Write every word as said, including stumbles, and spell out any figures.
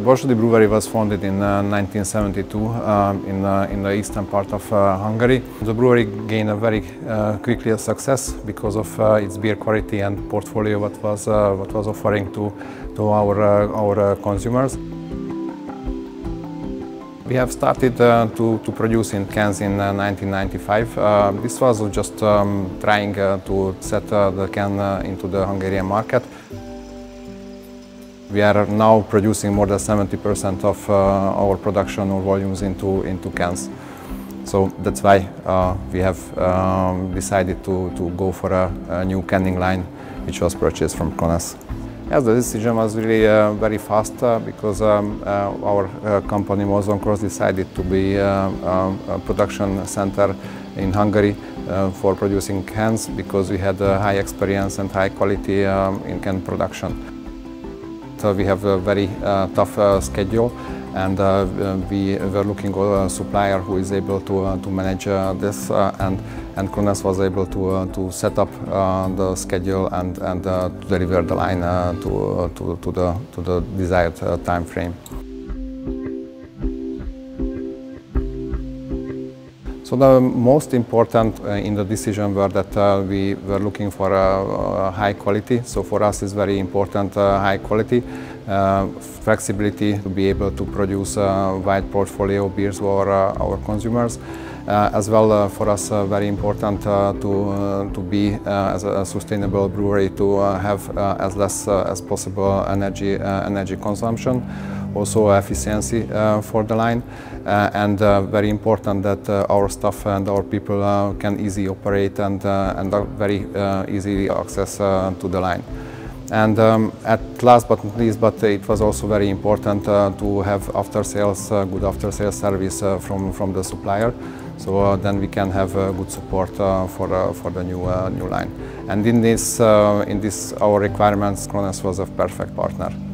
Borsodi Brewery was founded in uh, nineteen seventy-two uh, in, uh, in the eastern part of uh, Hungary. The brewery gained a very uh, quickly a success because of uh, its beer quality and portfolio what was, uh, what was offering to, to our, uh, our uh, consumers. We have started uh, to, to produce in cans in uh, nineteen ninety-five. Uh, this was just um, trying uh, to set uh, the can uh, into the Hungarian market. We are now producing more than seventy percent of uh, our production or volumes into, into cans. So that's why uh, we have um, decided to, to go for a, a new canning line, which was purchased from Krones. Yes, the decision was really uh, very fast uh, because um, uh, our uh, company Mozon Cross decided to be uh, um, a production center in Hungary uh, for producing cans because we had uh, high experience and high quality um, in can production. So we have a very uh, tough uh, schedule, and uh, we were looking for a supplier who is able to, uh, to manage uh, this, uh, and, and Krones was able to, uh, to set up uh, the schedule and, and uh, to deliver the line uh, to, uh, to, to, the, to the desired uh, time frame. So the most important uh, in the decision were that uh, we were looking for a, a high quality. So for us it's very important uh, high quality, uh, flexibility to be able to produce a wide portfolio of beers for uh, our consumers. Uh, as well uh, for us uh, very important uh, to, uh, to be uh, as a sustainable brewery to uh, have uh, as less uh, as possible energy, uh, energy consumption. Also efficiency uh, for the line, uh, and uh, very important that uh, our staff and our people uh, can easily operate and, uh, and are very uh, easily access uh, to the line. And um, at last but not least, but it was also very important uh, to have after sales, uh, good after sales service uh, from, from the supplier. So uh, then we can have uh, good support uh, for, uh, for the new, uh, new line. And in this, uh, in this our requirements, Krones was a perfect partner.